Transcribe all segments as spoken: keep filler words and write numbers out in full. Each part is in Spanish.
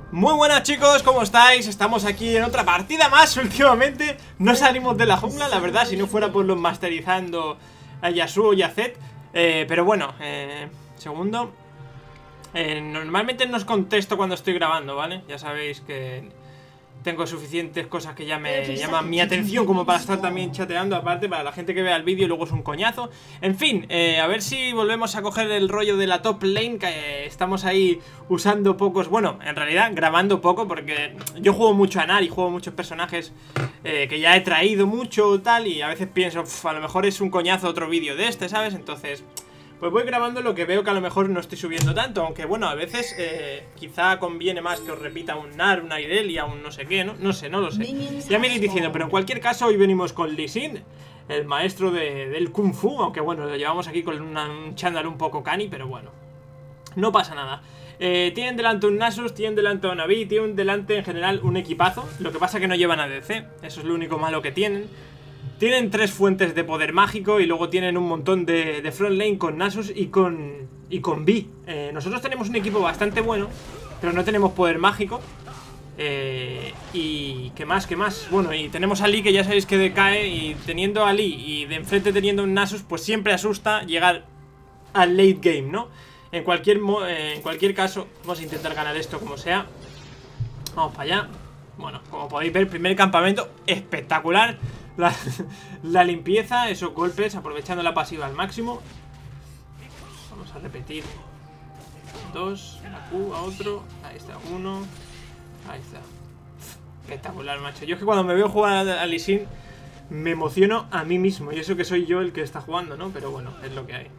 Muy buenas chicos, ¿cómo estáis? Estamos aquí en otra partida más. Últimamente no salimos de la jungla, la verdad, si no fuera por los masterizando a Yasuo y a Zed. eh, Pero bueno, eh, segundo eh, normalmente no os contesto cuando estoy grabando, ¿vale? Ya sabéis que tengo suficientes cosas que ya me llaman mi atención como para estar también chateando. Aparte, para la gente que vea el vídeo luego es un coñazo. En fin, eh, a ver si volvemos a coger el rollo de la top lane, que eh, estamos ahí usando pocos. Bueno, en realidad grabando poco, porque yo juego mucho a Nar y juego muchos personajes eh, que ya he traído mucho tal. Y a veces pienso, uff, a lo mejor es un coñazo otro vídeo de este, ¿sabes? Entonces pues voy grabando lo que veo que a lo mejor no estoy subiendo tanto. Aunque bueno, a veces eh, quizá conviene más que os repita un Nar, una Irelia, un no sé qué, ¿no? No sé, no lo sé. Ya me iréis diciendo, pero en cualquier caso hoy venimos con Lee Sin, el maestro de, del Kung Fu. Aunque bueno, lo llevamos aquí con una, un chándal un poco cani, pero bueno, no pasa nada. eh, Tienen delante un Nasus, tienen delante a Navi, tienen delante en general un equipazo. Lo que pasa es que no llevan A D C, eso es lo único malo que tienen. Tienen tres fuentes de poder mágico y luego tienen un montón de, de front lane con Nasus y con, y con Vi. Eh, nosotros tenemos un equipo bastante bueno, pero no tenemos poder mágico. Eh, y ¿qué más? ¿Qué más? Bueno, y tenemos a Lee, que ya sabéis que decae. Y teniendo a Lee y de enfrente teniendo un Nasus, pues siempre asusta llegar al late game, ¿no? En cualquier, mo eh, en cualquier caso, vamos a intentar ganar esto como sea. Vamos para allá. Bueno, como podéis ver, primer campamento espectacular. La, la limpieza, esos golpes, aprovechando la pasiva al máximo. Vamos a repetir. Dos, la Q a otro. Ahí está, uno. Ahí está. Espectacular, macho. Yo es que cuando me veo jugar a Lee Sin me emociono a mí mismo. Y eso que soy yo el que está jugando, ¿no? Pero bueno, es lo que hay.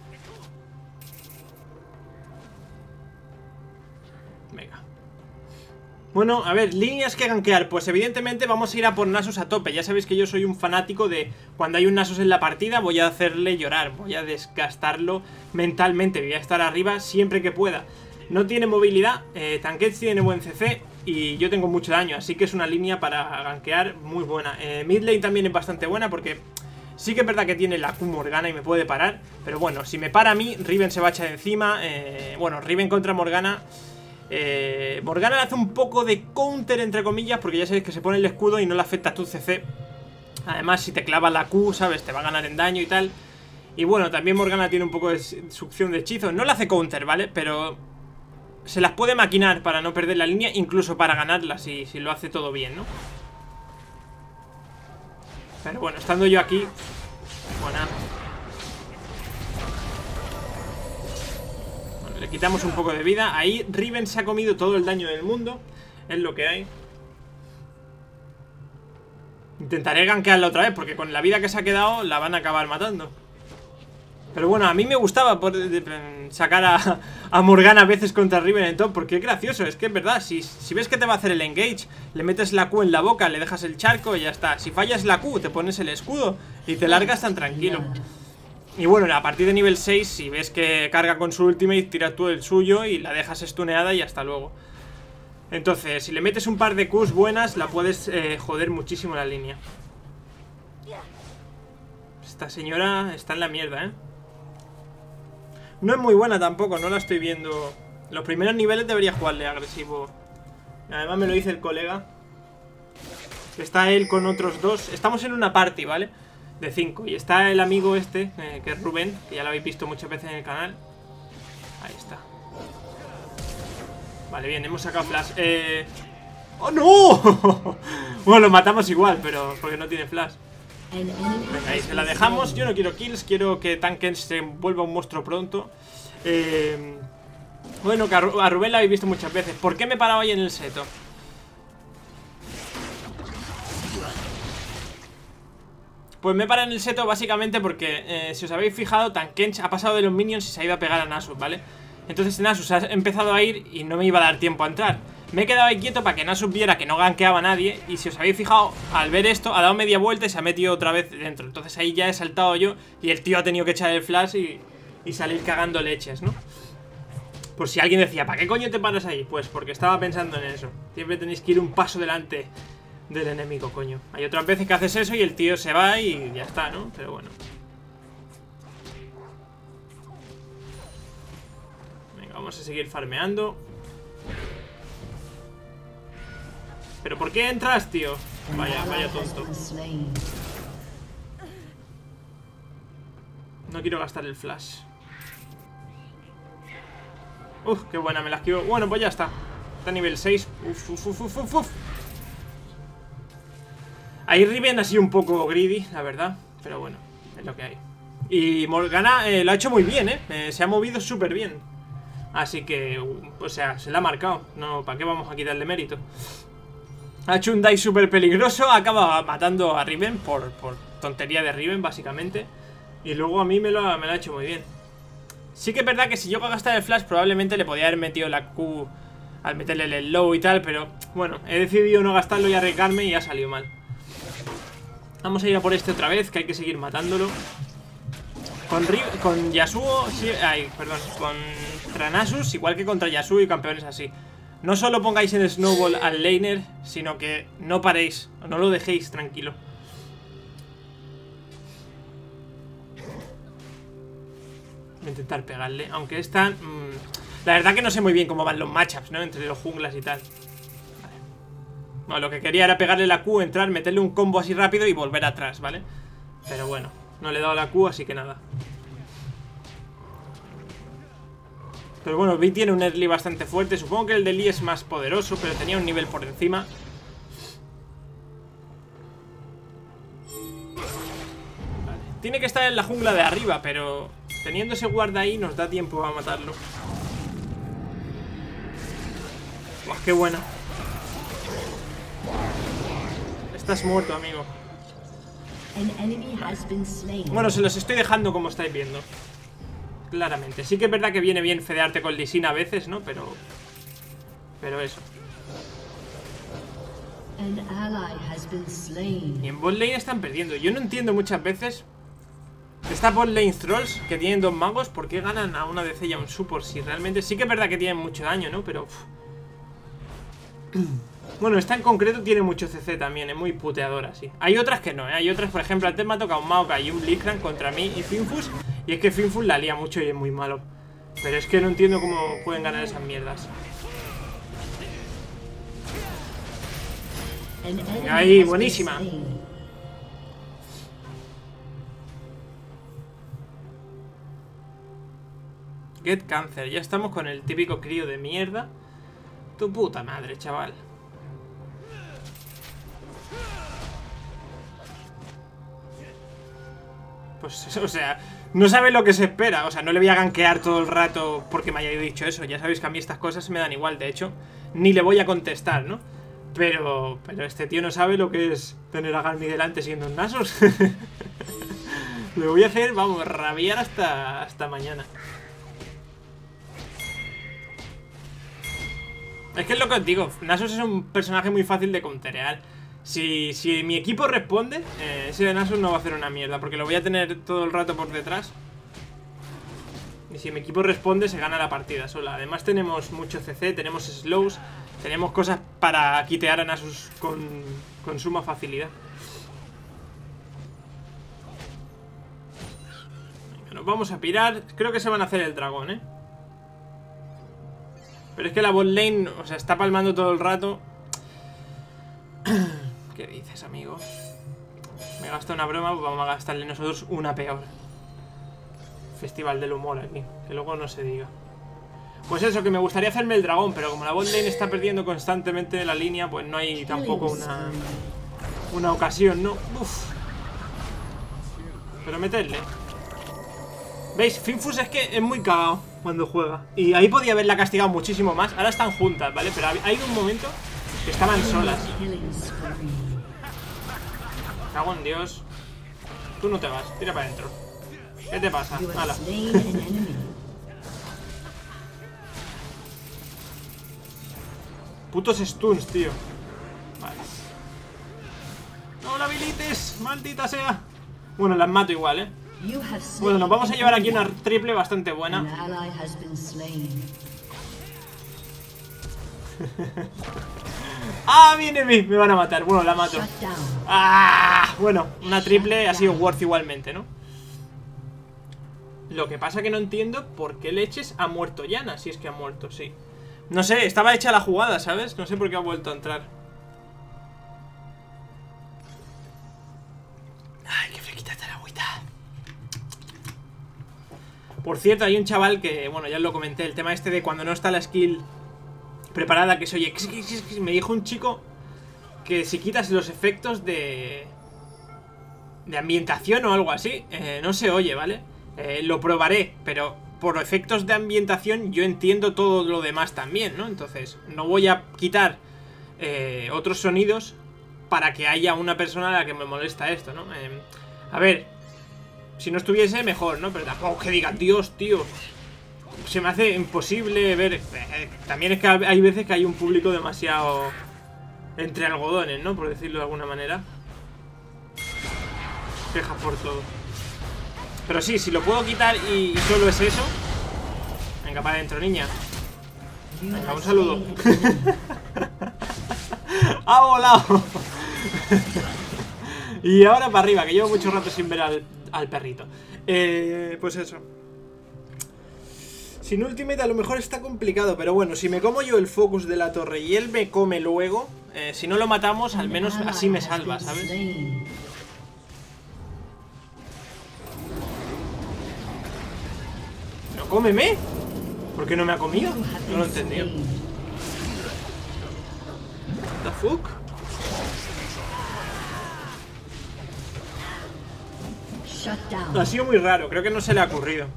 Venga. Bueno, a ver, líneas que gankear. Pues evidentemente vamos a ir a por Nasus a tope. Ya sabéis que yo soy un fanático de cuando hay un Nasus en la partida voy a hacerle llorar, voy a desgastarlo mentalmente, voy a estar arriba siempre que pueda. No tiene movilidad, eh, Tankets tiene buen C C y yo tengo mucho daño, así que es una línea para gankear muy buena. eh, Mid lane también es bastante buena porque sí que es verdad que tiene la Q Morgana y me puede parar, pero bueno, si me para a mí, Riven se va a echar encima. eh, Bueno, Riven contra Morgana. Eh, Morgana le hace un poco de counter entre comillas, porque ya sabéis que se pone el escudo y no le afecta a tu C C. Además, si te clava la Q, sabes, te va a ganar en daño y tal. Y bueno, también Morgana tiene un poco de succión de hechizos. No le hace counter, ¿vale? Pero se las puede maquinar para no perder la línea, incluso para ganarla si, si lo hace todo bien, ¿no? Pero bueno, estando yo aquí, bueno, le quitamos un poco de vida. Ahí Riven se ha comido todo el daño del mundo. Es lo que hay. Intentaré gankearla otra vez, porque con la vida que se ha quedado la van a acabar matando. Pero bueno, a mí me gustaba poder sacar a, a Morgana a veces contra Riven en top, porque es gracioso, es que es verdad. Si, si ves que te va a hacer el engage, le metes la Q en la boca, le dejas el charco y ya está. Si fallas la Q, te pones el escudo y te largas tan tranquilo. Y bueno, a partir de nivel seis, si ves que carga con su ultimate, tira tú el suyo y la dejas stuneada y hasta luego. Entonces, si le metes un par de Qs buenas, la puedes eh, joder muchísimo la línea. Esta señora está en la mierda, ¿eh? No es muy buena tampoco, no la estoy viendo. Los primeros niveles debería jugarle agresivo. Además me lo dice el colega. Está él con otros dos. Estamos en una party, ¿vale? De cinco. Y está el amigo este, eh, que es Rubén, que ya lo habéis visto muchas veces en el canal. Ahí está. Vale, bien, hemos sacado flash. Eh... ¡Oh, no! Bueno, lo matamos igual, pero porque no tiene flash. Venga, ahí se la dejamos. Yo no quiero kills, quiero que Tankens se vuelva un monstruo pronto. eh... Bueno, que a Rubén lo habéis visto muchas veces. ¿Por qué me he parado ahí en el seto? Pues me he parado en el seto básicamente porque, eh, si os habéis fijado, Tankens ha pasado de los minions y se ha ido a pegar a Nasus, ¿vale? Entonces Nasus ha empezado a ir y no me iba a dar tiempo a entrar. Me he quedado ahí quieto para que Nasus viera que no gankeaba a nadie. Y si os habéis fijado, al ver esto, ha dado media vuelta y se ha metido otra vez dentro. Entonces ahí ya he saltado yo y el tío ha tenido que echar el flash y, y salir cagando leches, ¿no? Por si alguien decía, ¿para qué coño te paras ahí? Pues porque estaba pensando en eso. Siempre tenéis que ir un paso delante del enemigo, coño. Hay otras veces que haces eso y el tío se va y ya está, ¿no? Pero bueno. Venga, vamos a seguir farmeando. ¿Pero por qué entras, tío? Vaya, vaya tonto. No quiero gastar el flash. Uf, qué buena, me la esquivo. Bueno, pues ya está. Está a nivel seis. Uf, uf, uf, uf, uf, uf. Ahí Riven ha sido un poco greedy, la verdad. Pero bueno, es lo que hay. Y Morgana eh, lo ha hecho muy bien, ¿eh? eh Se ha movido súper bien. Así que, o sea, se la ha marcado. No, ¿para qué vamos a quitarle mérito? Ha hecho un dive súper peligroso. Acaba matando a Riven por, por tontería de Riven, básicamente. Y luego a mí me lo, me lo ha hecho muy bien. Sí que es verdad que si yo gastara el flash probablemente le podía haber metido la Q al meterle el low y tal. Pero bueno, he decidido no gastarlo y arriesgarme y ha salido mal. Vamos a ir a por este otra vez, que hay que seguir matándolo. Con, con Yasuo, sí, ay, perdón, contra Nasus, igual que contra Yasuo y campeones así. No solo pongáis en snowball al laner, sino que no paréis, no lo dejéis tranquilo. Voy a intentar pegarle, aunque están... Mmm, la verdad que no sé muy bien cómo van los matchups, ¿no? Entre los junglas y tal. Vale. No, lo que quería era pegarle la Q, entrar, meterle un combo así rápido y volver atrás, ¿vale? Pero bueno, no le he dado la Q, así que nada. Pero bueno, Vi tiene un early bastante fuerte. Supongo que el de Lee es más poderoso, pero tenía un nivel por encima. Vale. Tiene que estar en la jungla de arriba, pero teniendo ese guarda ahí nos da tiempo a matarlo. Buah, qué buena. Estás muerto, amigo. Bueno, se los estoy dejando como estáis viendo. Claramente. Sí que es verdad que viene bien fedearte con Lee Sin a veces, ¿no? Pero... Pero eso. Y en bot lane están perdiendo. Yo no entiendo muchas veces esta bot lane trolls que tienen dos magos, ¿por qué ganan a una D C y a un support? Si realmente sí que es verdad que tienen mucho daño, ¿no? Pero... Uf. Bueno, esta en concreto tiene mucho C C también, es muy puteadora, sí. Hay otras que no, ¿eh? Hay otras, por ejemplo, antes me ha tocado un Maokai y un Lee Sin contra mí y Finfus. Y es que Finfus la lía mucho y es muy malo. Pero es que no entiendo cómo pueden ganar esas mierdas. Ahí, buenísima. Get Cancer, ya estamos con el típico crío de mierda. Tu puta madre, chaval. Pues, o sea, no sabe lo que se espera. O sea, no le voy a gankear todo el rato porque me haya dicho eso. Ya sabéis que a mí estas cosas me dan igual. De hecho, ni le voy a contestar, ¿no? Pero, pero este tío no sabe lo que es tener a Garmi delante siendo un Nasus. Le voy a hacer, vamos, rabiar hasta, hasta mañana. Es que es lo que os digo, Nasus es un personaje muy fácil de counterear. Si, si mi equipo responde, eh, ese Nasus no va a hacer una mierda, porque lo voy a tener todo el rato por detrás. Y si mi equipo responde, se gana la partida sola. Además tenemos mucho C C, tenemos slows, tenemos cosas para quitear a Nasus con, con suma facilidad. Venga, nos vamos a pirar. Creo que se van a hacer el dragón, ¿eh? Pero es que la bot lane, o sea, está palmando todo el rato. ¿Qué dices, amigo? Me gasta una broma, pues vamos a gastarle nosotros una peor. Festival del humor aquí, que luego no se diga. Pues eso, que me gustaría hacerme el dragón, pero como la bot lane está perdiendo constantemente la línea, pues no hay tampoco una una ocasión, ¿no? Uf. Pero meterle. ¿Veis? Finfus es que es muy cagado cuando juega. Y ahí podía haberla castigado muchísimo más. Ahora están juntas, ¿vale? Pero ha habido un momento que estaban solas. Cago en Dios. Tú no te vas, tira para adentro. ¿Qué te pasa? Hala. Putos stuns, tío. Vale. No la habilites, maldita sea. Bueno, las mato igual, ¿eh? Bueno, nos vamos a llevar aquí una triple bastante buena. Ah, viene mi, me van a matar. Bueno, la mato. Ah, bueno, una triple ha sido worth igualmente, ¿no? Lo que pasa que no entiendo por qué leches ha muerto Yana. Si es que ha muerto, sí. No sé, estaba hecha la jugada, ¿sabes? No sé por qué ha vuelto a entrar. Por cierto, hay un chaval que, bueno, ya os lo comenté, el tema este de cuando no está la skill preparada, que se oye, me dijo un chico que si quitas los efectos de de ambientación o algo así, eh, no se oye, ¿vale? Eh, lo probaré, pero por efectos de ambientación yo entiendo todo lo demás también, ¿no? Entonces, no voy a quitar eh, otros sonidos para que haya una persona a la que me molesta esto, ¿no? Eh, a ver, si no estuviese, mejor, ¿no? Pero tampoco que diga, Dios, tío, se me hace imposible ver. Eh, también es que hay veces que hay un público demasiado entre algodones, ¿no? Por decirlo de alguna manera. Quejas por todo. Pero sí, si lo puedo quitar y, y solo es eso. Venga, para adentro, niña. Venga, un saludo. ¡Ha volado! Y ahora para arriba, que llevo mucho rato sin ver al, al perrito. Eh, pues eso. Sin ultimate a lo mejor está complicado, pero bueno, si me como yo el focus de la torre y él me come luego, eh, si no lo matamos, al menos así me salva, ¿sabes? ¿Pero cómeme? ¿Por qué no me ha comido? No lo he entendido. What the fuck? Ha sido muy raro, creo que no se le ha ocurrido.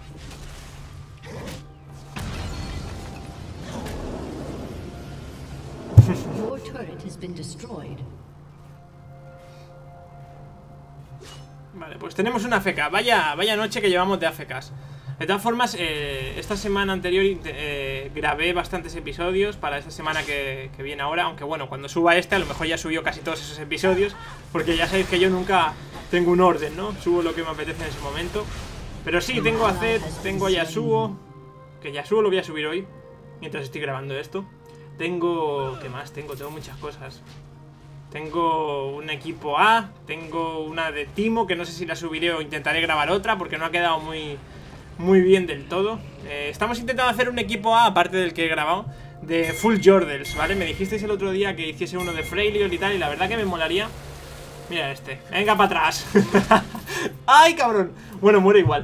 Vale, pues tenemos una A F K. Vaya, vaya noche que llevamos de A F Ks. De todas formas, eh, esta semana anterior eh, grabé bastantes episodios para esta semana que, que viene ahora. Aunque bueno, cuando suba este a lo mejor ya subió casi todos esos episodios, porque ya sabéis que yo nunca tengo un orden, ¿no? Subo lo que me apetece en ese momento. Pero sí, tengo a Zed, tengo a Yasuo. Que Yasuo lo voy a subir hoy, mientras estoy grabando esto. Tengo... ¿qué más tengo? Tengo muchas cosas. Tengo un equipo A, tengo una de Timo, que no sé si la subiré o intentaré grabar otra, porque no ha quedado muy... muy bien del todo. eh, Estamos intentando hacer un equipo A, aparte del que he grabado, de full Jordels, ¿vale? Me dijisteis el otro día que hiciese uno de Freilios y tal, y la verdad que me molaría. Mira este, venga para atrás. ¡Ay, cabrón! Bueno, muere igual.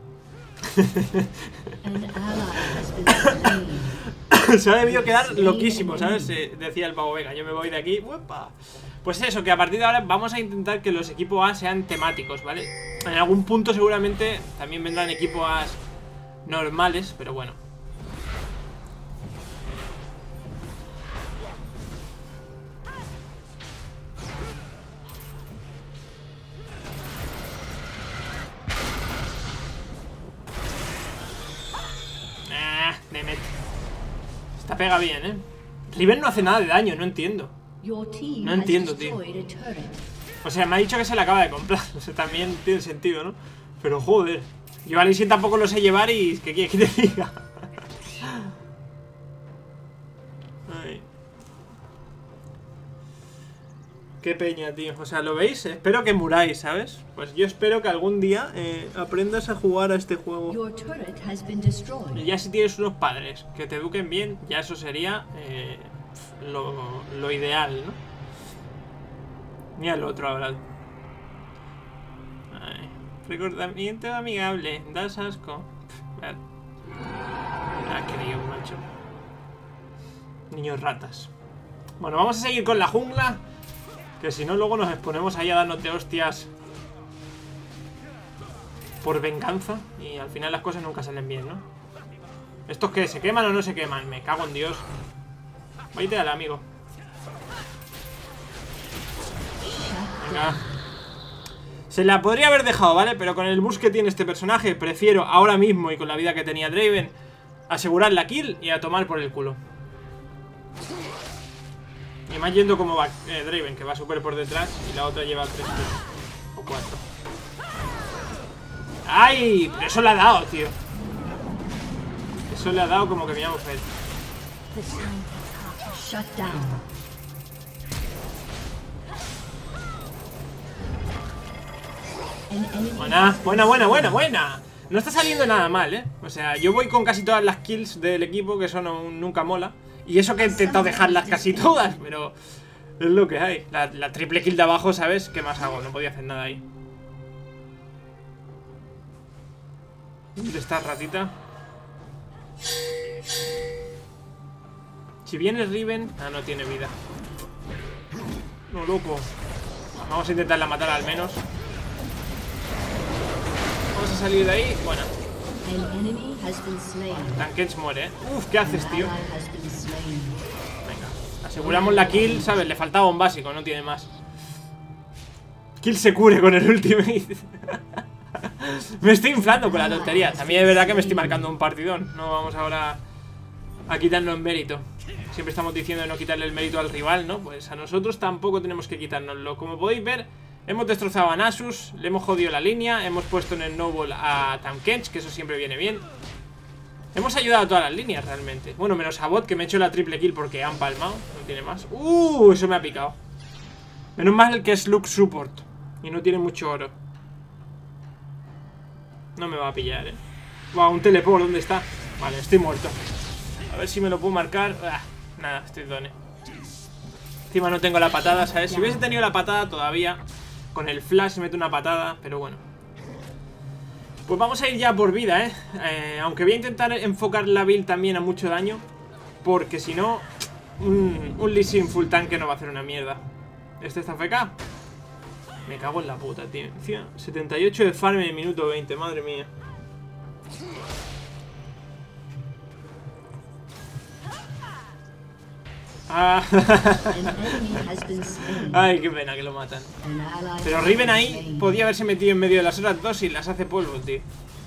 Se ha debido quedar loquísimo, ¿sabes? Eh, decía el pavo, venga, yo me voy de aquí. ¡Uepa! Pues eso, que a partir de ahora vamos a intentar que los equipos A sean temáticos, ¿vale? En algún punto seguramente también vendrán equipos A normales, pero bueno. Ah, Demet. Esta pega bien, ¿eh? Riven no hace nada de daño, no entiendo. No entiendo, tío. O sea, me ha dicho que se la acaba de comprar. O sea, también tiene sentido, ¿no? Pero joder, yo a Lee Sin tampoco lo sé llevar y... ¿qué quieres que te diga? Ay. Qué peña, tío. O sea, ¿lo veis? Espero que muráis, ¿sabes? Pues yo espero que algún día eh, aprendas a jugar a este juego. Y ya si tienes unos padres que te eduquen bien, ya eso sería eh, lo, lo ideal, ¿no? Mira el otro ahora. Ay. Recordamiento amigable. Das asco. Ah, qué lío, macho. Niños ratas. Bueno, vamos a seguir con la jungla, que si no luego nos exponemos ahí a darnos de hostias por venganza. Y al final las cosas nunca salen bien, ¿no? ¿Estos qué? ¿Se queman o no se queman? Me cago en Dios. Váyate al amigo. Venga. Se la podría haber dejado, ¿vale? Pero con el boost que tiene este personaje, prefiero ahora mismo y con la vida que tenía Draven asegurar la kill y a tomar por el culo. Y más yendo como va eh, Draven, que va súper por detrás y la otra lleva tres o cuatro. ¡Ay! Pero eso le ha dado, tío. Eso le ha dado como que me llamo Fed. Buena, buena, buena, buena, buena. No está saliendo nada mal, ¿eh? O sea, yo voy con casi todas las kills del equipo, que eso no, nunca mola. Y eso que he intentado dejarlas casi todas, pero es lo que hay. La, la triple kill de abajo, ¿sabes? ¿Qué más hago? No podía hacer nada ahí. ¿Dónde está, ratita? Si viene Riven... Ah, no tiene vida. No, loco. Vamos a intentarla matar al menos. Vamos a salir de ahí. Bueno. Tankets muere, ¿eh? Uf, ¿qué haces, tío? Venga. Aseguramos la kill, ¿sabes? Le faltaba un básico, no tiene más. Kill se cure con el ultimate. Me estoy inflando con la tontería. También es verdad que me estoy marcando un partidón. No vamos ahora a quitarnos el mérito. Siempre estamos diciendo de no quitarle el mérito al rival, ¿no? Pues a nosotros tampoco tenemos que quitárnoslo. Como podéis ver, hemos destrozado a Nasus, le hemos jodido la línea, hemos puesto en el Noble a Tahm Kench, que eso siempre viene bien. Hemos ayudado a todas las líneas realmente. Bueno, menos a Bot, que me ha hecho la triple kill porque han palmado. No tiene más. Uh, eso me ha picado. Menos mal el que es Lux Support y no tiene mucho oro. No me va a pillar, eh. Wow, un teleport, ¿dónde está? Vale, estoy muerto. A ver si me lo puedo marcar. Ah, nada, estoy done. Encima no tengo la patada, ¿sabes? Si hubiese tenido la patada todavía, con el flash mete una patada, pero bueno. Pues vamos a ir ya por vida, ¿eh? eh aunque voy a intentar enfocar la build también a mucho daño, porque si no, un, un Lee Sin full tanque no va a hacer una mierda. ¿Este está F K? Me cago en la puta, tío. setenta y ocho de farm en el minuto veinte, madre mía. Ah. Ay, qué pena que lo matan. Pero Riven ahí podía haberse metido en medio de las otras dos y las hace polvo, tío.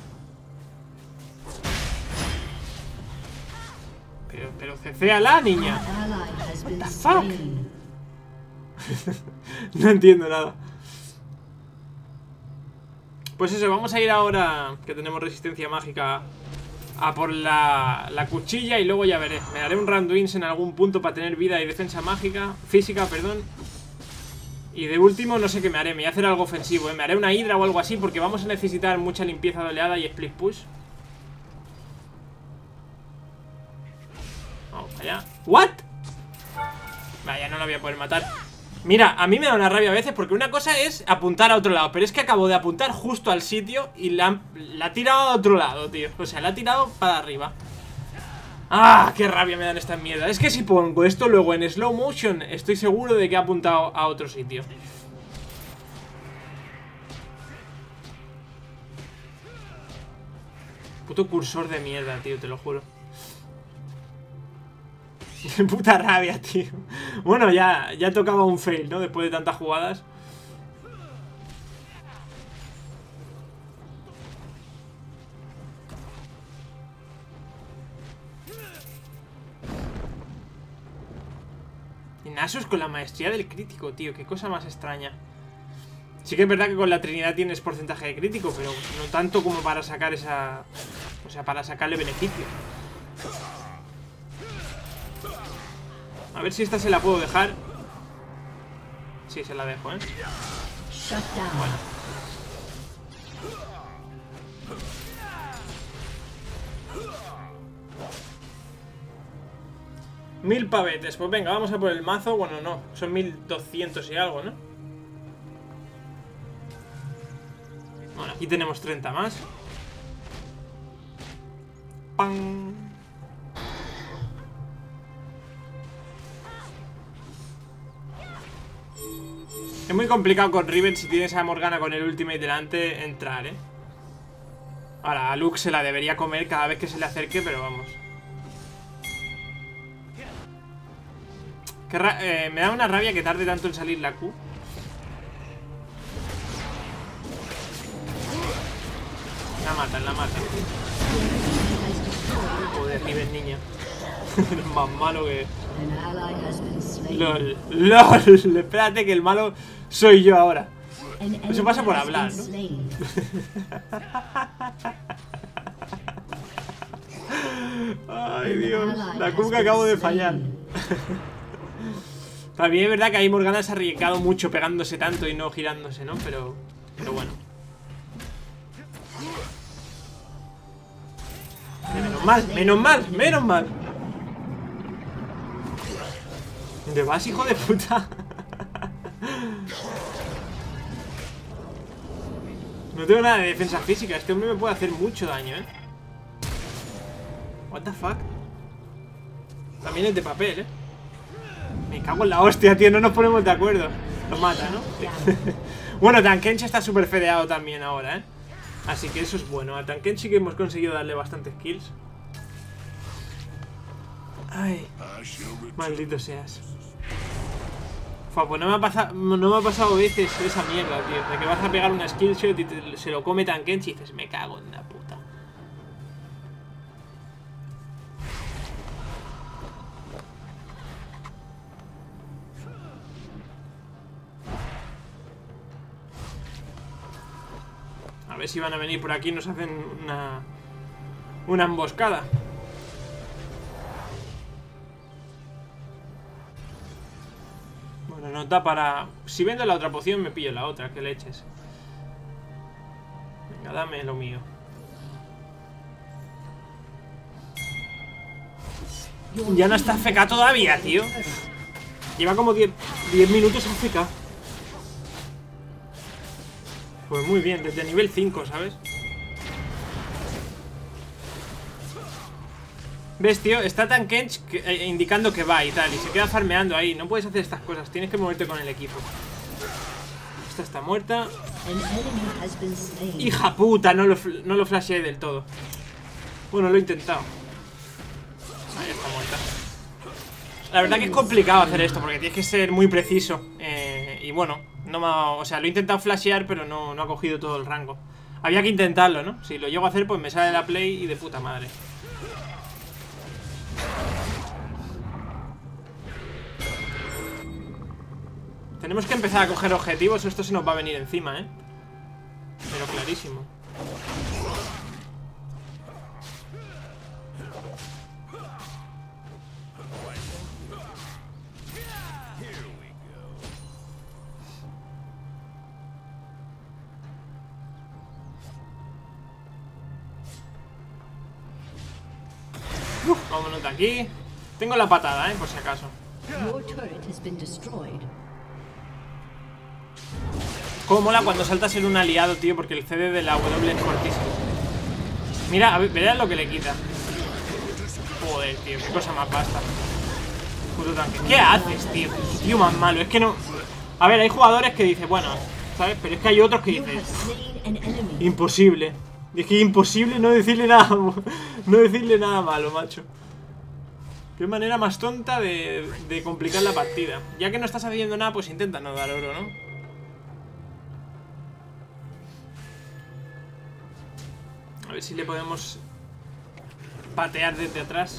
Pero, pero cecéala, niña. What the fuck. No entiendo nada. Pues eso, vamos a ir ahora que tenemos resistencia mágica a por la, la cuchilla y luego ya veré. Me haré un Randuins en algún punto para tener vida y defensa mágica, física, perdón. Y de último no sé qué me haré, me voy a hacer algo ofensivo, ¿eh? Me haré una hidra o algo así porque vamos a necesitar mucha limpieza de oleada y split push. Vamos allá. ¿What? Vaya, no la voy a poder matar. Mira, a mí me da una rabia a veces porque una cosa es apuntar a otro lado, pero es que acabo de apuntar justo al sitio y la, la ha tirado a otro lado, tío. O sea, la ha tirado para arriba. ¡Ah! ¡Qué rabia me dan estas mierdas! Es que si pongo esto luego en slow motion, estoy seguro de que ha apuntado a otro sitio. Puto cursor de mierda, tío, te lo juro. Puta rabia, tío. Bueno, ya, ya tocaba un fail, ¿no? Después de tantas jugadas. Y Nasus con la maestría del crítico, tío. Qué cosa más extraña. Sí que es verdad que con la Trinidad tienes porcentaje de crítico, pero no tanto como para sacar esa... O sea, para sacarle beneficio. A ver si esta se la puedo dejar. Sí, se la dejo, ¿eh? Bueno. Mil pavetes. Pues venga, vamos a por el mazo. Bueno, no. Son mil doscientos y algo, ¿no? Bueno, aquí tenemos treinta más. ¡Pam! Es muy complicado con Riven si tienes a Morgana con el ultimate delante entrar, ¿eh? Ahora, a Lux se la debería comer cada vez que se le acerque, pero vamos. Qué ra eh, me da una rabia que tarde tanto en salir la Q. La matan, la matan. Joder, Riven, niña. Eres más malo que... LOL, LOL. Espérate que el malo soy yo ahora. Eso pasa por hablar, ¿no? Ay, Dios. La Q que acabo de fallar. También es verdad que ahí Morgana se ha arriesgado mucho pegándose tanto y no girándose, ¿no? Pero, pero bueno. Menos mal, menos mal, menos mal. ¿Dónde vas, hijo de puta? No tengo nada de defensa física. Este hombre me puede hacer mucho daño, ¿eh? What the fuck. También es de papel, ¿eh? Me cago en la hostia, tío. No nos ponemos de acuerdo. Lo mata, ¿no? Sí. Bueno, Tankenchi está súper fedeado también ahora, ¿eh? Así que eso es bueno. A Tankenchi que hemos conseguido darle bastantes kills. Ay, maldito seas. Fua, pues no me ha pasado, no me ha pasado veces esa mierda, tío. De que vas a pegar una skill shot y te, se lo come Tankenchi y dices, me cago en la puta. A ver si van a venir por aquí y nos hacen una, una emboscada. Bueno, nota para... Si vendo la otra poción me pillo la otra, que leches. Venga, dame lo mío. Ya no está A F K todavía, tío. Lleva como diez minutos A F K. Pues muy bien, desde nivel cinco, ¿sabes? ¿Ves, tío? Está Tankenchi eh, indicando que va y tal. Y se queda farmeando ahí. No puedes hacer estas cosas. Tienes que moverte con el equipo. Esta está muerta. Hija puta, no lo, no lo flasheé del todo. Bueno, lo he intentado. Ahí está muerta. La verdad que es complicado hacer esto porque tienes que ser muy preciso. Eh, y bueno, no me ha, o sea, lo he intentado flashear, pero no, no ha cogido todo el rango. Había que intentarlo, ¿no? Si lo llego a hacer, pues me sale la play y de puta madre. Tenemos que empezar a coger objetivos o esto se nos va a venir encima, ¿eh? Pero clarísimo. Uf, vámonos de aquí. Tengo la patada, ¿eh? Por si acaso. Cómo mola cuando saltas en un aliado, tío, porque el C D de la W es cortísimo. Mira, a ver, verás lo que le quita. Joder, tío, qué cosa más basta. Puto tanque. ¿Qué haces, tío? Tío más malo, es que no... A ver, hay jugadores que dicen, bueno, ¿sabes? Pero es que hay otros que dicen imposible. Y es que es imposible no decirle nada. No decirle nada malo, macho. Qué manera más tonta de, de complicar la partida. Ya que no estás haciendo nada, pues intenta no dar oro, ¿no? A ver si le podemos patear desde atrás.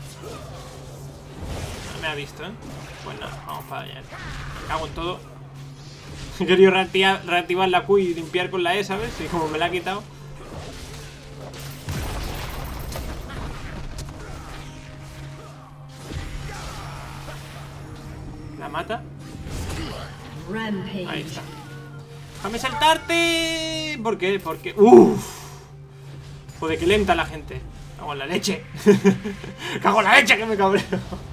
No me ha visto, ¿eh? Pues nada, vamos para allá. Me cago en todo. He querido reactivar, reactivar la Q y limpiar con la E, ¿sabes? Y como me la ha quitado. La mata. Ahí está. ¡Déjame saltarte! ¿Por qué? Porque... ¡Uff! Joder, que lenta la gente. Cago en la leche. Cago en la leche, que me cabreo.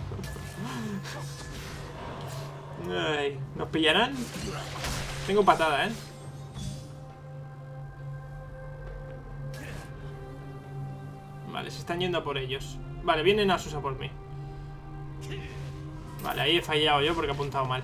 Ay, ¿nos pillarán? Tengo patada, ¿eh? Vale, se están yendo a por ellos. Vale, vienen a Susa por mí. Vale, ahí he fallado yo porque he apuntado mal.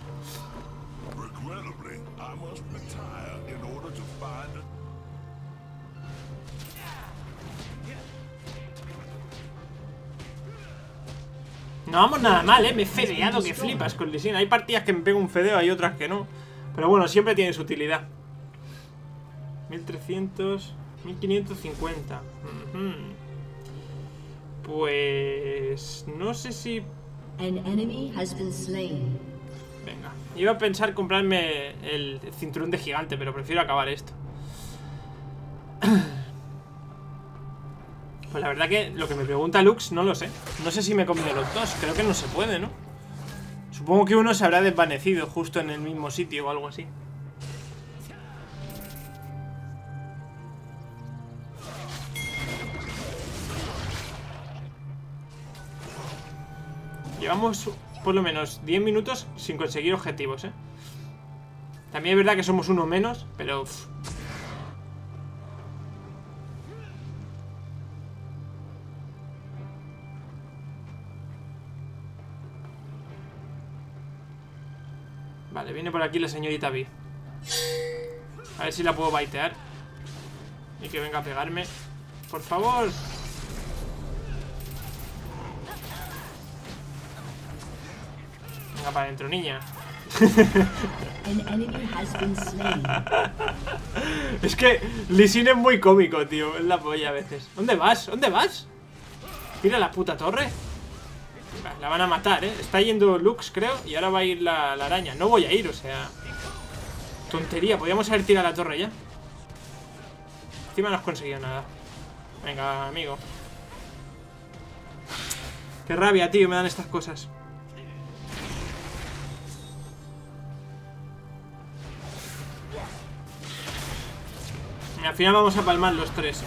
No vamos nada mal, eh. Me he fedeado que flipas con Lee Sin. Hay partidas que me pego un fedeo, hay otras que no. Pero bueno, siempre tiene su utilidad. mil trescientos, mil quinientos cincuenta. Uh-huh. Pues... no sé si... Venga, iba a pensar comprarme el cinturón de gigante, pero prefiero acabar esto. Pues la verdad que lo que me pregunta Lux no lo sé. No sé si me he comido los dos. Creo que no se puede, ¿no? Supongo que uno se habrá desvanecido justo en el mismo sitio o algo así. Llevamos por lo menos diez minutos sin conseguir objetivos, ¿eh? También es verdad que somos uno menos, pero... Uf. Vale, viene por aquí la señorita Vi. A ver si la puedo baitear. Y que venga a pegarme. Por favor. Venga para adentro, niña. Es que Lee Sin es muy cómico, tío. Es la polla a veces. ¿Dónde vas? ¿Dónde vas? Tira la puta torre. La van a matar, ¿eh? Está yendo Lux, creo. Y ahora va a ir la, la araña. No voy a ir, o sea... Tontería, podríamos haber tirado la torre ya. Encima no has conseguido nada. Venga, amigo. Qué rabia, tío, me dan estas cosas. Y al final vamos a palmar los tres.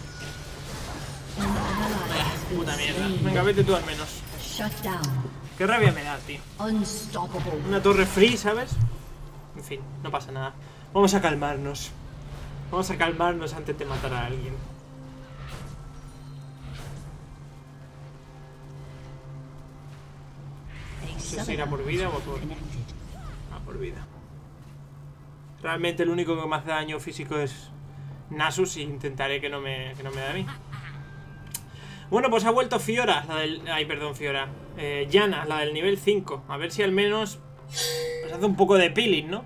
Ah, puta mierda. Venga, vete tú al menos. Qué rabia me da, tío. Una torre free, ¿sabes? En fin, no pasa nada. Vamos a calmarnos. Vamos a calmarnos antes de matar a alguien. No sé si irá por vida o por... Ah, por vida. Realmente el único que me hace daño físico es Nasus y intentaré que no me, que no me dé a mí. Bueno, pues ha vuelto Fiora, la del... Ay, perdón, Fiora. Eh, Yana, la del nivel cinco. A ver si al menos pues hace un poco de peeling, ¿no?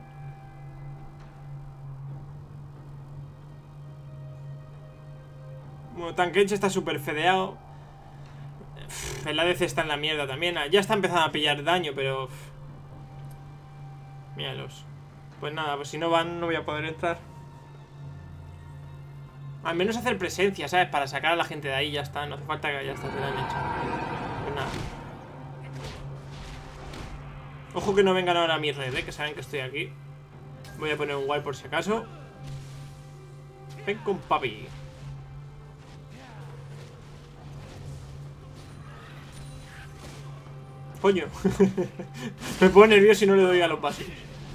Bueno, Tankage está súper fedeado. El A D C está en la mierda también. Ya está empezando a pillar daño, pero... Míralos. Pues nada, pues si no van no voy a poder entrar. Al menos hacer presencia, ¿sabes? Para sacar a la gente de ahí, ya está. No hace falta que ya está, se la han hecho. Pues nada. Ojo que no vengan ahora a mi red, ¿eh? Que saben que estoy aquí. Voy a poner un wall por si acaso. Ven con papi. Coño. Me pongo nervioso y no le doy a los pasos.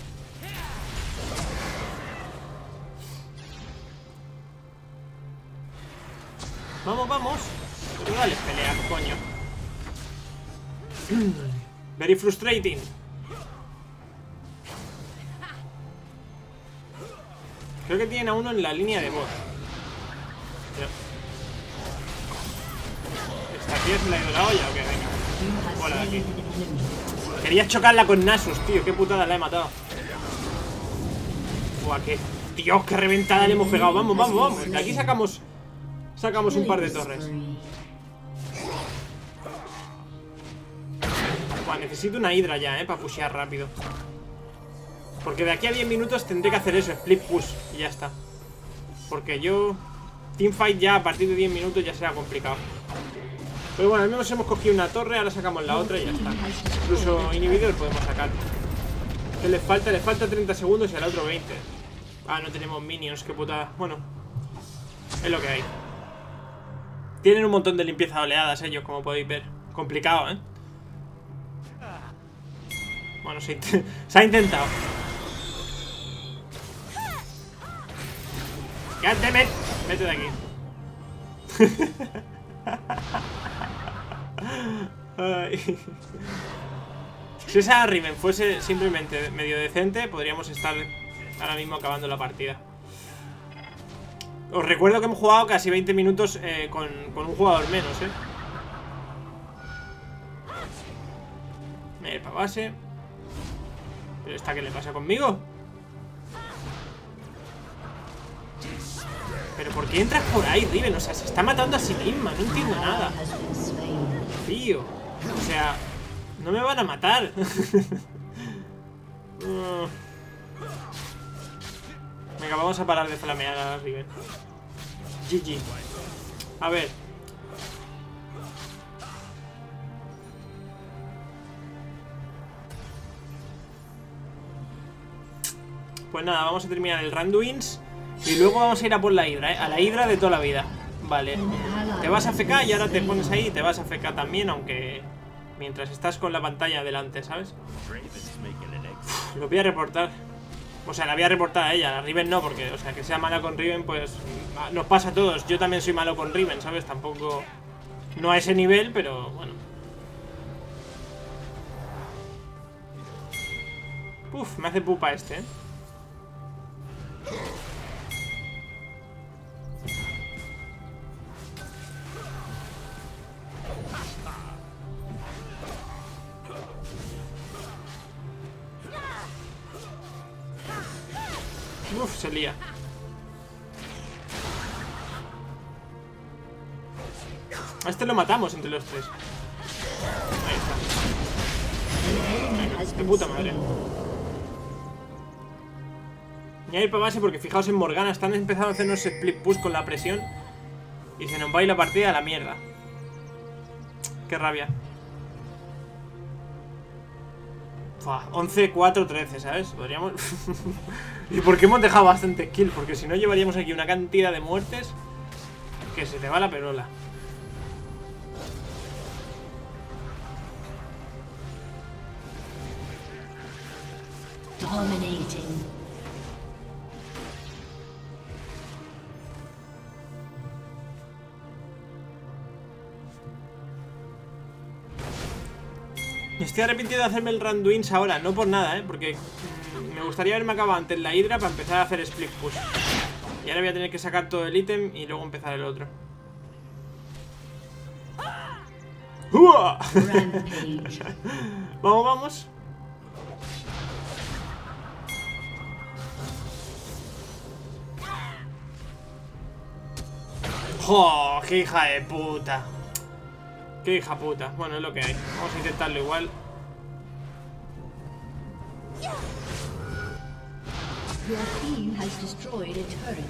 Vamos, vamos. Pero dale pelea, coño. Very frustrating. Creo que tienen a uno en la línea de voz. ¿Esta tía se la ha ido la olla o qué? Venga. Bola de aquí. Quería chocarla con Nasus, tío. Qué putada la he matado. Buah, qué... Dios, qué reventada le hemos pegado. Vamos, vamos, vamos. De aquí sacamos... Sacamos un par de torres. Buah, necesito una hidra ya, eh, para pushear rápido. Porque de aquí a diez minutos tendré que hacer eso, split push. Y ya está. Porque yo... Teamfight ya a partir de diez minutos ya será complicado. Pero bueno, al menos hemos cogido una torre. Ahora sacamos la otra y ya está. Incluso inhibidor podemos sacar. ¿Qué les falta? Les falta treinta segundos y al otro veinte. Ah, no tenemos minions, qué putada. Bueno, es lo que hay. Tienen un montón de limpieza de oleadas ellos, como podéis ver. Complicado, ¿eh? Bueno, se, se ha intentado. God damn it. Vete de aquí. Ay. Si esa Riven fuese simplemente medio decente, podríamos estar ahora mismo acabando la partida. Os recuerdo que hemos jugado casi veinte minutos eh, con, con un jugador menos, eh. Me para base. ¿Pero esta qué le pasa conmigo? ¿Pero por qué entras por ahí, Riven? O sea, se está matando a sí misma. No entiendo nada. Tío. O sea, no me van a matar. Venga, vamos a parar de flamear a Riven. G G. A ver. Pues nada, vamos a terminar el Randuins. Y luego vamos a ir a por la Hidra, ¿eh? A la Hidra de toda la vida. Vale. Te vas a F K y ahora te pones ahí y te vas a F K también, aunque... Mientras estás con la pantalla delante, ¿sabes? Uf, lo voy a reportar. O sea, la voy a reportar a ella, a Riven no, porque, o sea, que sea mala con Riven, pues nos pasa a todos. Yo también soy malo con Riven, ¿sabes? Tampoco... No a ese nivel, pero bueno. Uf, me hace pupa este, ¿eh? Uf, se lía. A este lo matamos entre los tres. Ahí está. Venga, de puta madre. Y a ir para base porque fijaos en Morgana. Están empezando a hacernos split push con la presión. Y se nos va a ir la partida a la mierda. Qué rabia. once, cuatro, trece, ¿sabes? Podríamos... ¿Y por qué hemos dejado bastante kill? Porque si no llevaríamos aquí una cantidad de muertes que se te va la perola. Dominating. Estoy arrepintido de hacerme el Randuins ahora, no por nada, ¿eh? Porque mmm, me gustaría haberme acabado antes la Hydra para empezar a hacer split push. Y ahora voy a tener que sacar todo el ítem y luego empezar el otro. ¡Uah! Vamos, vamos. ¡Oh! ¡Qué hija de puta! ¡Qué hija puta! Bueno, es lo que hay. Vamos a intentarlo igual. Your team has destroyed a turret.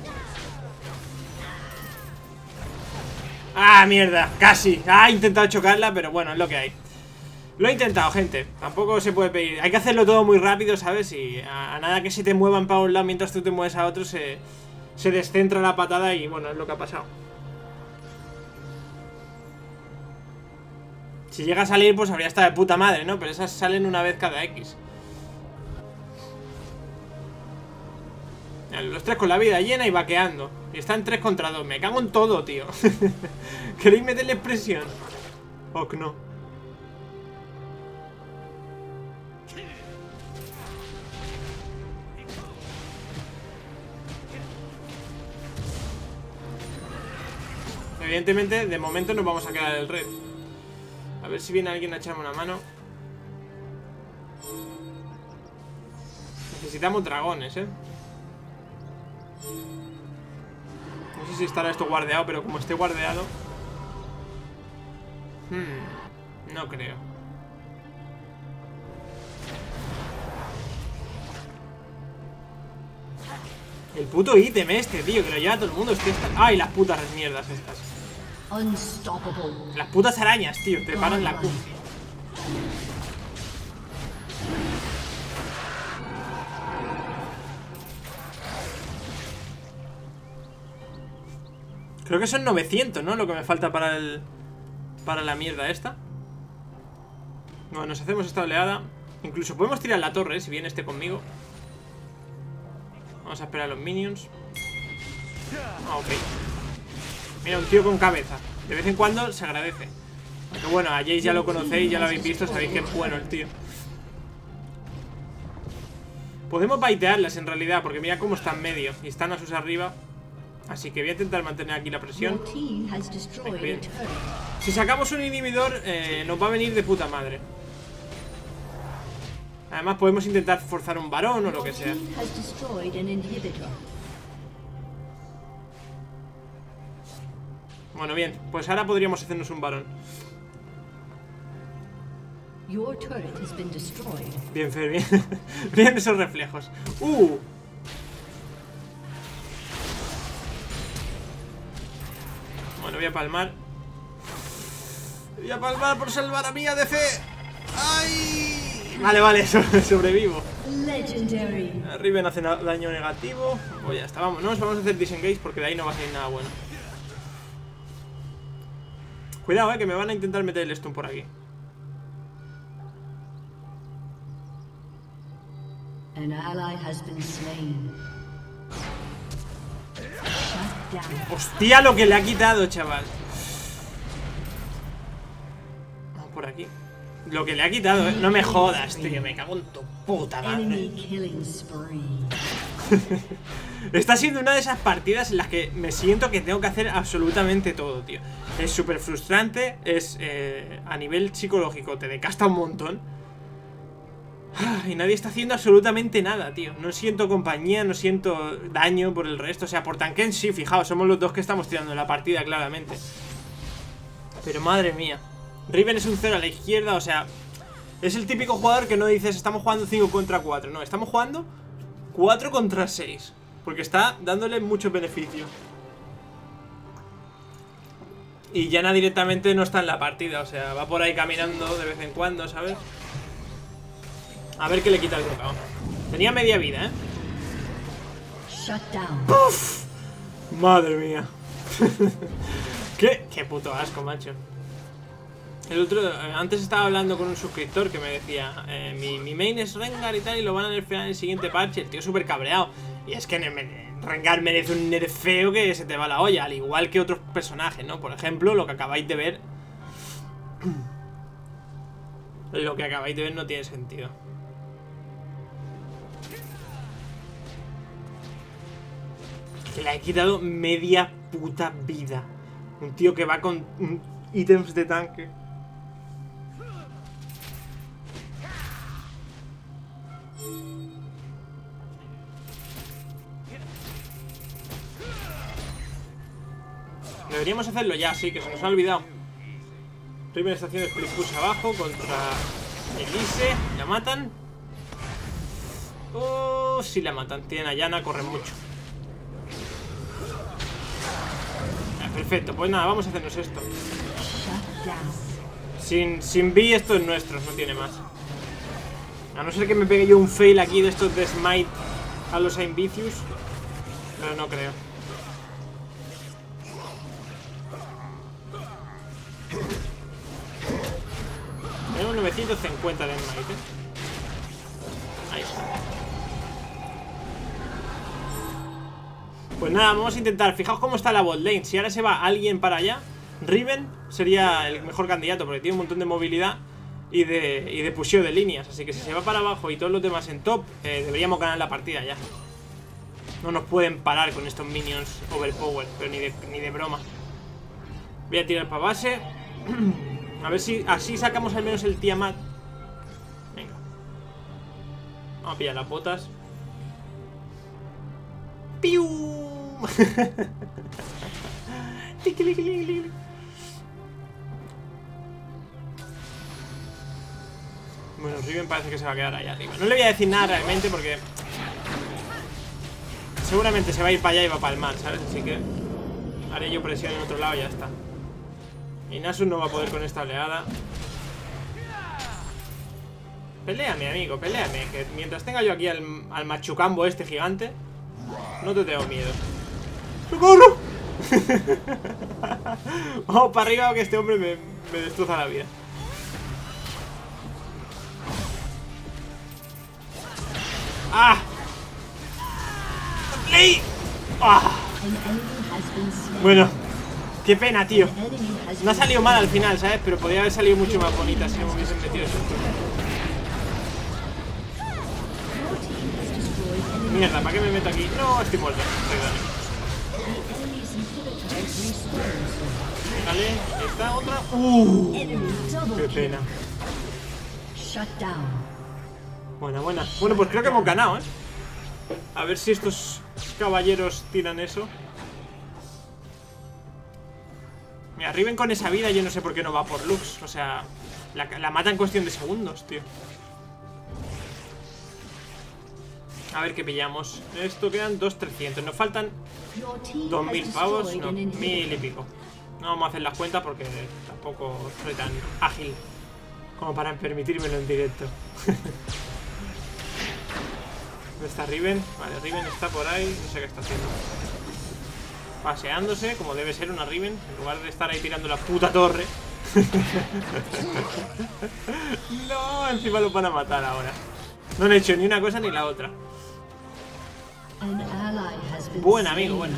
¡Ah, mierda! Casi. Ah, he intentado chocarla, pero bueno, es lo que hay. Lo he intentado, gente. Tampoco se puede pedir. Hay que hacerlo todo muy rápido, ¿sabes? Y a, a nada que se te muevan para un lado mientras tú te mueves a otro, se, se descentra la patada y bueno, es lo que ha pasado. Si llega a salir, pues habría estado de puta madre, ¿no? Pero esas salen una vez cada X. Los tres con la vida llena y vaqueando. Y están tres contra dos. Me cago en todo, tío. ¿Queréis meterle presión? Ok, no. Evidentemente, de momento nos vamos a quedar el red. A ver si viene alguien a echarme una mano. Necesitamos dragones, ¿eh? No sé si estará esto guardeado, pero como esté guardeado... Hmm, no creo. El puto ítem este, tío, que lo lleva todo el mundo. Es que está... ¡Ay, las putas mierdas estas! Las putas arañas, tío, te paran la Q. Creo que son novecientos, ¿no? Lo que me falta para el... Para la mierda esta. Bueno, nos hacemos esta oleada. Incluso podemos tirar la torre, ¿eh? Si viene este conmigo. Vamos a esperar a los minions. Ah, ok. Mira, un tío con cabeza. De vez en cuando se agradece. Aunque bueno, a Jace ya lo conocéis, ya lo habéis visto. Sabéis que es bueno el tío. Podemos baitearlas en realidad, porque mira cómo está en medio. Y están a sus arriba. Así que voy a intentar mantener aquí la presión. Bien. Si sacamos un inhibidor, eh, nos va a venir de puta madre. Además podemos intentar forzar un varón o lo que sea. Bueno, bien, pues ahora podríamos hacernos un varón. Bien, Fer, bien. Bien esos reflejos. Uh. Bueno, voy a palmar. Voy a palmar por salvar a mi A D C. ¡Ay! Vale, vale, sobrevivo. Riven hace daño negativo. Pues ya está, vámonos. Vamos a hacer disengage porque de ahí no va a salir nada bueno. Cuidado, eh, que me van a intentar meter el stun por aquí. An ally has been slain. Hostia, lo que le ha quitado, chaval. Vamos por aquí. Lo que le ha quitado, ¿eh? No me jodas, tío. Me cago en tu puta madre. Está siendo una de esas partidas en las que me siento que tengo que hacer absolutamente todo, tío. Es súper frustrante. Es eh, a nivel psicológico te desgasta un montón. Y nadie está haciendo absolutamente nada, tío. No siento compañía, no siento daño por el resto. O sea, por Tanken sí, fijaos, somos los dos que estamos tirando la partida, claramente. Pero madre mía, Riven es un cero a la izquierda, o sea, es el típico jugador que no dices estamos jugando cinco contra cuatro. No, estamos jugando cuatro contra seis, porque está dándole mucho beneficio. Y Yana directamente no está en la partida, o sea, va por ahí caminando de vez en cuando, ¿sabes? A ver qué le quita el tocado. Tenía media vida, ¿eh? ¡Puf! Madre mía. ¿Qué? Qué puto asco, macho. El otro, antes estaba hablando con un suscriptor que me decía eh, mi, mi main es Rengar y tal, y lo van a nerfear en el siguiente parche. El tío súper cabreado. Y es que Rengar merece un nerfeo que se te va la olla, al igual que otros personajes, ¿no? Por ejemplo, lo que acabáis de ver. Lo que acabáis de ver no tiene sentido. Que le he quitado media puta vida. Un tío que va con ítems de tanque. Deberíamos hacerlo ya, sí, que se nos ha olvidado. Riven está haciendo split push abajo contra Elise. ¿La matan? Oh, sí la matan. Tienen a Yana, corren mucho. Perfecto, pues nada, vamos a hacernos esto. Sin, sin B esto es nuestro, no tiene más. A no ser que me pegue yo un fail aquí de estos de smite a los Invicius, pero no creo. Tenemos novecientos cincuenta de smite, ¿eh? Ahí está. Pues nada, vamos a intentar. Fijaos cómo está la bot lane. Si ahora se va alguien para allá, Riven sería el mejor candidato, porque tiene un montón de movilidad y de, y de pusheo de líneas. Así que si se va para abajo y todos los demás en top, eh, deberíamos ganar la partida ya. No nos pueden parar con estos minions overpower, pero ni de, ni de broma. Voy a tirar para base. A ver si así sacamos al menos el Tiamat. Venga. Vamos a pillar las botas. ¡Piu! Bueno, Riven parece que se va a quedar ahí arriba. No le voy a decir nada realmente porque seguramente se va a ir para allá y va para el mar, ¿sabes? Así que haré yo presión en otro lado y ya está. Y Nasus no va a poder con esta oleada. Peléame, amigo, peléame. Que mientras tenga yo aquí al, al machucambo este gigante, no te tengo miedo. ¡Socorro! Vamos para arriba, que este hombre me, me destroza la vida. ¡Ah! ¡Play! ¡Ah! Bueno, qué pena, tío. No ha salido mal al final, ¿sabes? Pero podría haber salido mucho más bonita si me hubiesen metido eso. Mierda, ¿para qué me meto aquí? No, estoy muerto. Vale, esta otra. Uh, qué pena. Buena, buena. Bueno, pues creo que hemos ganado, ¿eh? A ver si estos caballeros tiran eso. Mira, Riven con esa vida yo no sé por qué no va por Lux. O sea, la, la mata en cuestión de segundos, tío. A ver qué pillamos. Esto quedan dos mil trescientos. Nos faltan dos mil pavos. No, mil y pico. No vamos a hacer las cuentas porque tampoco soy tan ágil como para permitírmelo en directo. ¿Dónde está Riven? Vale, Riven está por ahí. No sé qué está haciendo. Paseándose, como debe ser una Riven, en lugar de estar ahí tirando la puta torre. No, encima lo van a matar ahora. No han hecho ni una cosa ni la otra. Buen amigo, bueno.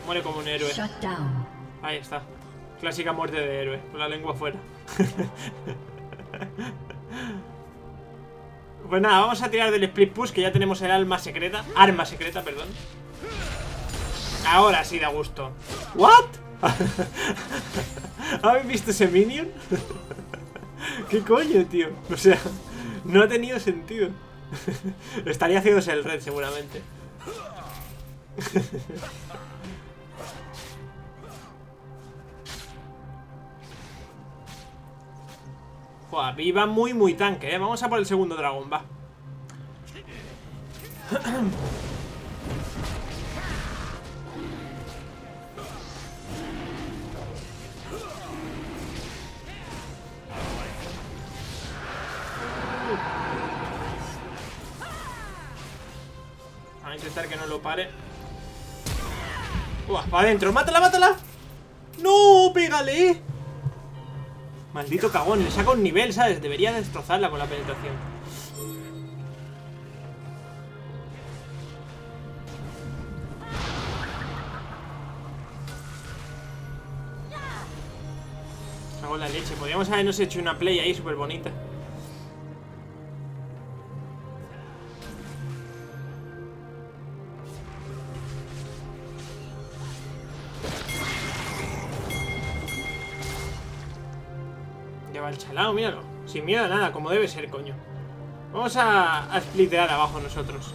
Muere como un héroe. Shut down. Ahí está. Clásica muerte de héroe, con la lengua afuera. Pues nada, vamos a tirar del split push, que ya tenemos el alma secreta. Arma secreta, perdón. Ahora sí da gusto. ¿What? ¿Habéis visto ese minion? ¿Qué coño, tío? O sea, no ha tenido sentido. Estaría haciéndose el red seguramente. Joder, iba muy muy tanque, ¿eh? Vamos a por el segundo dragón, va. Vamos a intentar que no lo pare. Uah, para adentro, mátala, mátala. No, pégale. Maldito cagón, le saca un nivel, ¿sabes? Debería destrozarla con la penetración. Cago en la leche, podríamos habernos hecho una play ahí súper bonita. Lleva el chalao, míralo. Sin miedo a nada, como debe ser, coño. Vamos a, a splitear abajo nosotros.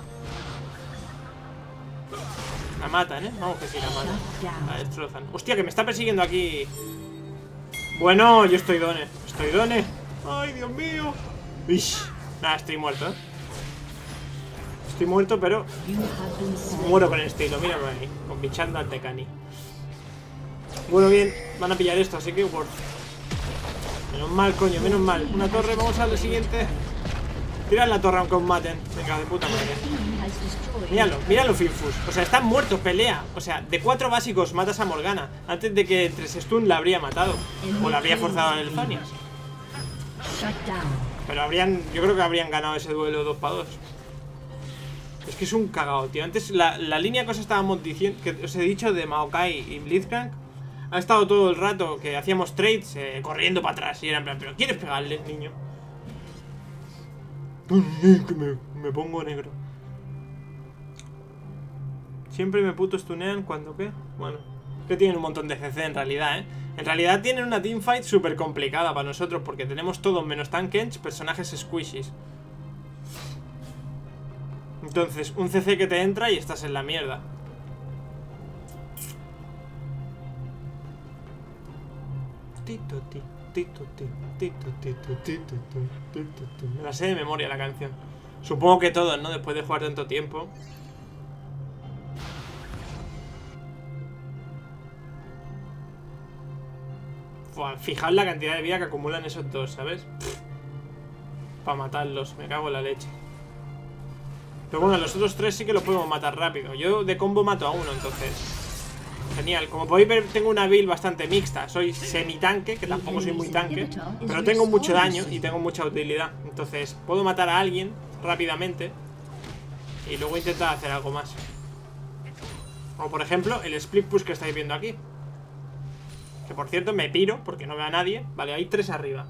La matan, ¿eh? Vamos que sí, la matan. La destrozan. Hostia, que me está persiguiendo aquí. Bueno, yo estoy done. Estoy done. Ay, Dios mío. Ish. Nada, estoy muerto, ¿eh? Estoy muerto, pero muero con estilo. Míralo ahí, con bichando al Tecani. Bueno, bien, van a pillar esto, así que worth. Menos mal, coño, menos mal. Una torre, vamos a la siguiente. Tirad la torre aunque os maten. Venga, de puta madre. Míralo, míralo, Finfus. O sea, están muertos, pelea. O sea, de cuatro básicos matas a Morgana. Antes de que tres stun la habría matado. O la habría forzado en el Zanias. Pero habrían, yo creo que habrían ganado ese duelo dos para dos. Es que es un cagao, tío. Antes la, la línea que os estábamos diciendo, que os he dicho de Maokai y Blitzcrank, ha estado todo el rato que hacíamos trades eh, corriendo para atrás. Y era en plan, ¿pero quieres pegarle, niño? Que me, me pongo negro. Siempre me puto stunean cuando qué. Bueno, que tienen un montón de C C en realidad, eh. En realidad tienen una teamfight súper complicada para nosotros, porque tenemos todos menos Tankens, personajes squishies. Entonces, un C C que te entra y estás en la mierda. Me la sé de memoria la canción. Supongo que todos, ¿no? Después de jugar tanto tiempo. Fua, fijaos la cantidad de vida que acumulan esos dos, ¿sabes? Para matarlos, me cago en la leche. Pero bueno, los otros tres sí que los podemos matar rápido. Yo de combo mato a uno, entonces genial. Como podéis ver, tengo una build bastante mixta. Soy semi-tanque, que tampoco soy muy tanque, pero tengo mucho daño y tengo mucha utilidad. Entonces puedo matar a alguien rápidamente y luego intentar hacer algo más. Como por ejemplo el split push que estáis viendo aquí. Que por cierto me piro porque no veo a nadie. Vale, hay tres arriba.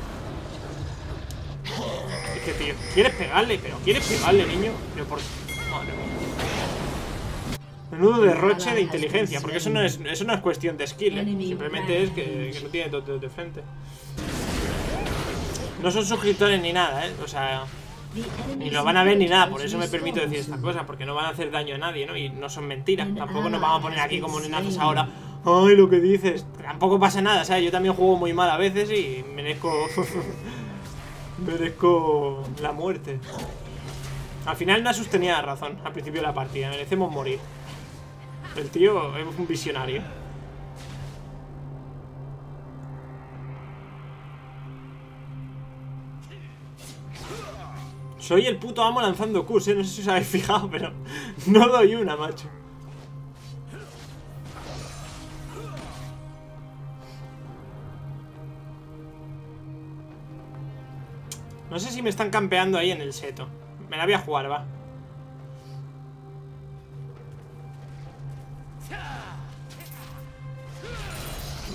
Es que tío, ¿quieres pegarle? Pero ¿quieres pegarle, niño? Pero por... Madre mía. Menudo derroche de inteligencia. Porque eso no es, eso no es cuestión de skill, ¿eh? Simplemente es que, que no tiene todo de frente. No son suscriptores ni nada, ¿eh? O sea, ni lo van a ver ni nada. Por eso me permito decir esta cosa, porque no van a hacer daño a nadie, ¿no? Y no son mentiras. Tampoco nos vamos a poner aquí como nenazos ahora. Ay, lo que dices. Tampoco pasa nada, ¿sabes? Yo también juego muy mal a veces y merezco... merezco la muerte. Al final Nasus tenía razón al principio de la partida. Merecemos morir. El tío es un visionario. Soy el puto amo lanzando Qs, ¿eh? No sé si os habéis fijado, pero no doy una, macho. No sé si me están campeando ahí en el seto. Me la voy a jugar, va.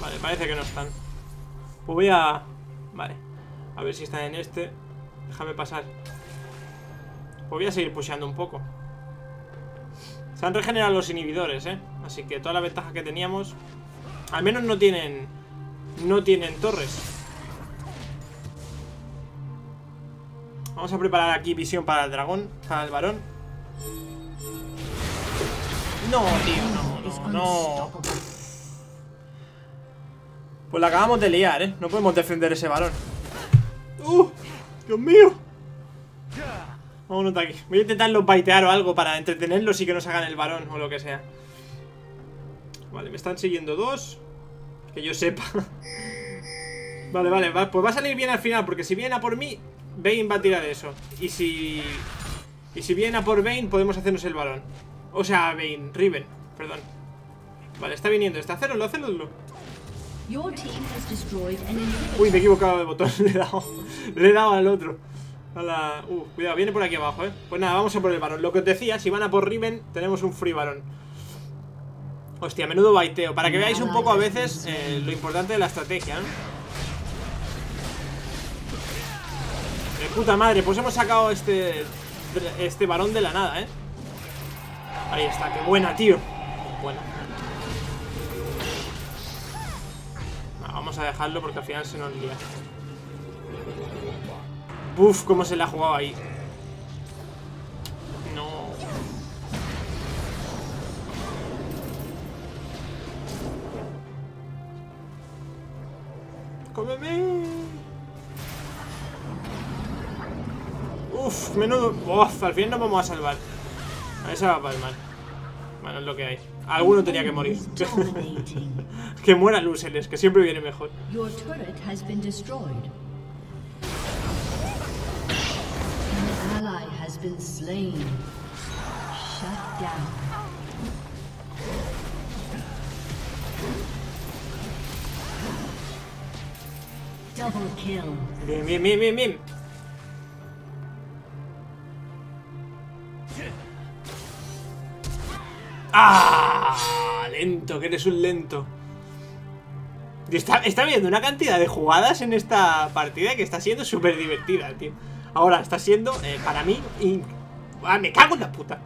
Vale, parece que no están. Pues voy a... Vale. A ver si están en este. Déjame pasar. Pues voy a seguir pusheando un poco. Se han regenerado los inhibidores, eh. Así que toda la ventaja que teníamos. Al menos no tienen... No tienen torres. Vamos a preparar aquí visión para el dragón. Para el varón. No, tío, no, no, no. Pues la acabamos de liar, eh. No podemos defender ese varón. ¡Uh! ¡Dios mío! Vámonos de aquí. Voy a intentarlos baitear o algo para entretenerlos y que nos hagan el varón o lo que sea. Vale, me están siguiendo dos. Que yo sepa. Vale, vale, va, pues va a salir bien al final. Porque si viene a por mí, Vayne va a tirar eso. Y si... Y si viene a por Vayne, podemos hacernos el varón. O sea, Vayne, Riven, perdón. Vale, está viniendo este. Hacerlo, hacerlo. Uy, me he equivocado de botón. Le he dado, le he dado al otro. A la... Uh, cuidado, viene por aquí abajo, eh. Pues nada, vamos a por el varón. Lo que os decía, si van a por Riven, tenemos un free varón. Hostia, menudo baiteo. Para que veáis un poco a veces eh, lo importante de la estrategia, ¿no? De puta madre, pues hemos sacado este Este varón de la nada, eh. Ahí está, qué buena, tío. Bueno, no, vamos a dejarlo porque al final se nos lía. Buf, cómo se le ha jugado ahí. No. ¡Cómeme! Uf, menudo... Uf, al final nos vamos a salvar. A ver, se va a palmar. Bueno, es lo que hay. Alguno tenía que morir. Que muera Luceles, que siempre viene mejor. Your turret has been destroyed. An ally has been slain. Shut down. Double kill. Bien, bien, bien, bien, bien. ¡Ah! Lento, que eres un lento. Está, está viendo una cantidad de jugadas en esta partida que está siendo súper divertida, tío. Ahora está siendo, eh, para mí, y... ¡Ah, me cago en la puta!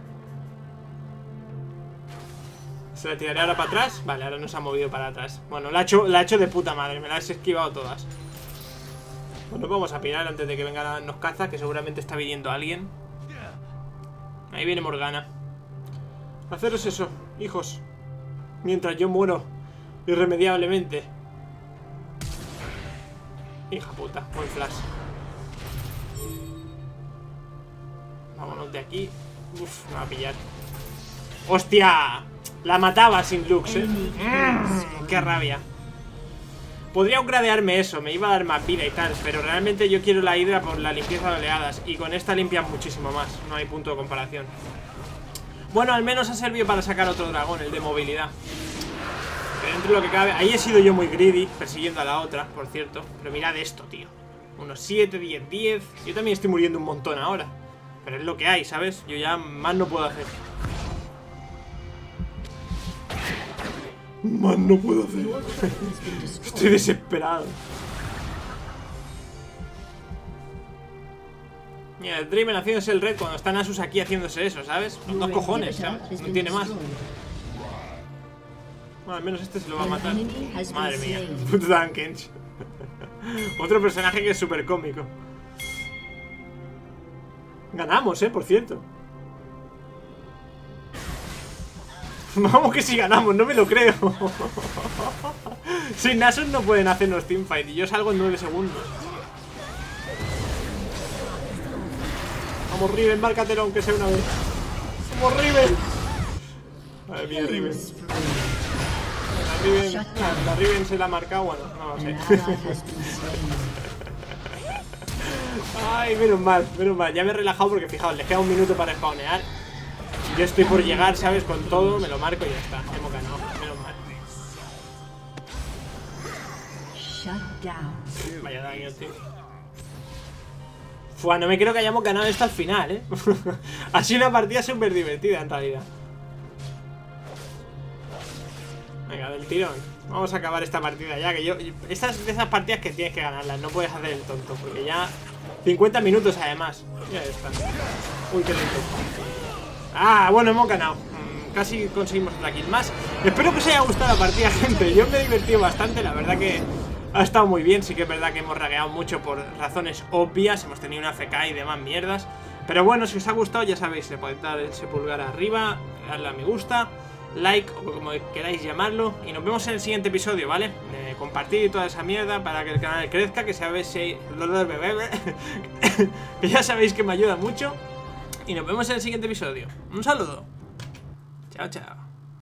Se la tiraré ahora para atrás. Vale, ahora nos ha movido para atrás. Bueno, la ha hecho, la ha hecho de puta madre. Me las he esquivado todas. Bueno, vamos a pirar antes de que venga nos caza, que seguramente está viniendo alguien. Ahí viene Morgana. Haceros eso, hijos, mientras yo muero irremediablemente. Hija puta, buen flash. Vámonos de aquí. Uf, me va a pillar. ¡Hostia! La mataba sin Lux, eh. Mm, ¡Qué rabia! Podría upgradearme eso, me iba a dar más vida y tal, pero realmente yo quiero la hidra por la limpieza de oleadas. Y con esta limpian muchísimo más, no hay punto de comparación. Bueno, al menos ha servido para sacar otro dragón, el de movilidad. Pero dentro de lo que cabe... Ahí he sido yo muy greedy, persiguiendo a la otra, por cierto. Pero mirad esto, tío. Unos siete, diez, diez. Yo también estoy muriendo un montón ahora. Pero es lo que hay, ¿sabes? Yo ya más no puedo hacer. Más no puedo hacer. Estoy desesperado. Mira, el Draven haciéndose el red cuando está Nasus aquí haciéndose eso, ¿sabes? Los dos cojones, ¿sabes? No tiene más. Bueno, al menos este se lo va a matar. Madre mía, puto Dankench. Otro personaje que es súper cómico. Ganamos, ¿eh? Por cierto. Vamos que si ganamos, no me lo creo. Sin Nasus no pueden hacernos teamfight y yo salgo en nueve segundos. Vamos, Riven, márcatelo aunque sea una vez. Vamos, Riven. Madre mía, Riven. La Riven, la Riven se la ha marcado, bueno, no lo sé. Ay, menos mal, menos mal. Ya me he relajado porque fijaos, les queda un minuto para spawnear. Yo estoy por llegar, ¿sabes? Con todo, me lo marco y ya está. Hemos ganado, menos mal. Vaya daño, tío. Fua, no me creo que hayamos ganado esto al final, ¿eh? Ha sido una partida súper divertida, en realidad. Venga, Venga, del tirón. Vamos a acabar esta partida ya, que yo... Estas de esas partidas que tienes que ganarlas, no puedes hacer el tonto, porque ya... cincuenta minutos además. Ya está. Uy, qué lento. Ah, bueno, hemos ganado. Mm, casi conseguimos otra kill más. Espero que os haya gustado la partida, gente. Yo me he divertido bastante, la verdad que... Ha estado muy bien, sí que es verdad que hemos ragueado mucho por razones obvias. Hemos tenido una F K y demás mierdas. Pero bueno, si os ha gustado, ya sabéis, le podéis dar ese pulgar arriba, darle a me gusta, like o como queráis llamarlo. Y nos vemos en el siguiente episodio, ¿vale? Eh, compartir toda esa mierda para que el canal crezca, que sabéis si... que ya sabéis que me ayuda mucho. Y nos vemos en el siguiente episodio. Un saludo. Chao, chao.